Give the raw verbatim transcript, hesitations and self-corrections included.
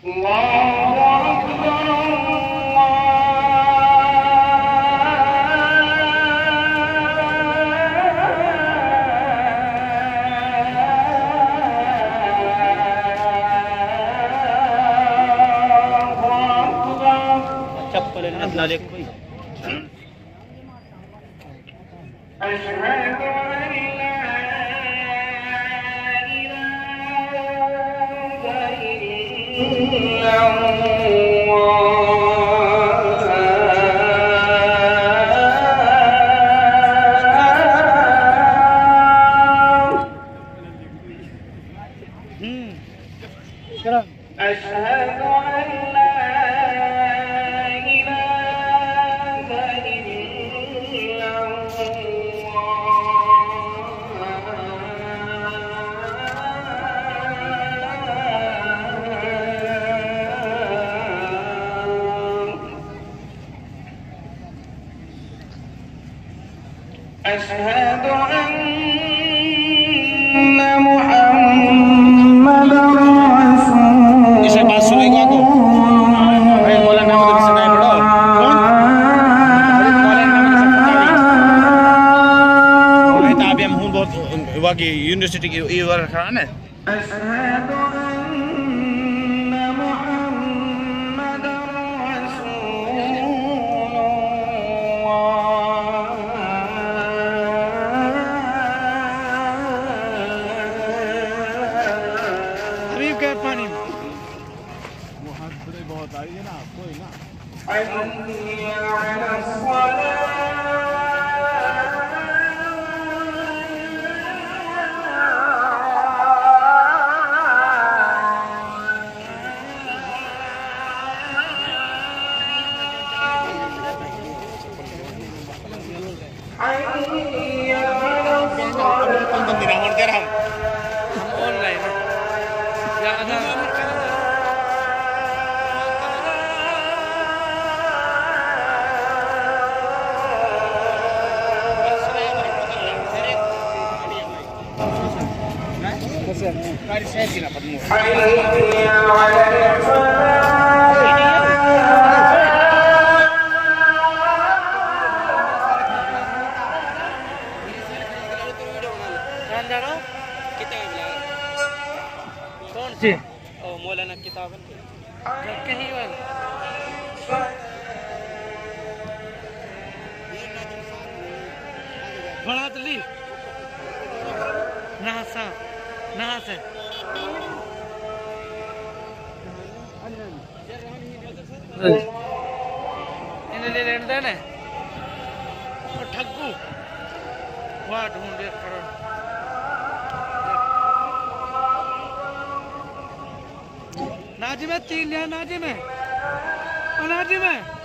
चप्पल अपना देख कोई أشهد أن محمدا رسول इसे बात सुनेगा आपको अरे बोला नाम तो किसका है बड़ा कौन अरे बोला नाम तो सकता है ताबी हम हूं बहुत वाकी यूनिवर्सिटी की ये वाला खड़ा है أشهد أن محمدا رسول पानी मुहब्बत बहुत आई है ना कोई ना निरामण कर हम ऑनलाइन या Kari saya sih dapat mu. Kita bilang. कौन सी? ओ मौलाना किताब कहीं वाली बड़ा तली नहासा नहासे इन्हें ले लेने देने और ठग्गू वाह ढूंढे करो नाजी में तीन लिया नाजी में नाजी में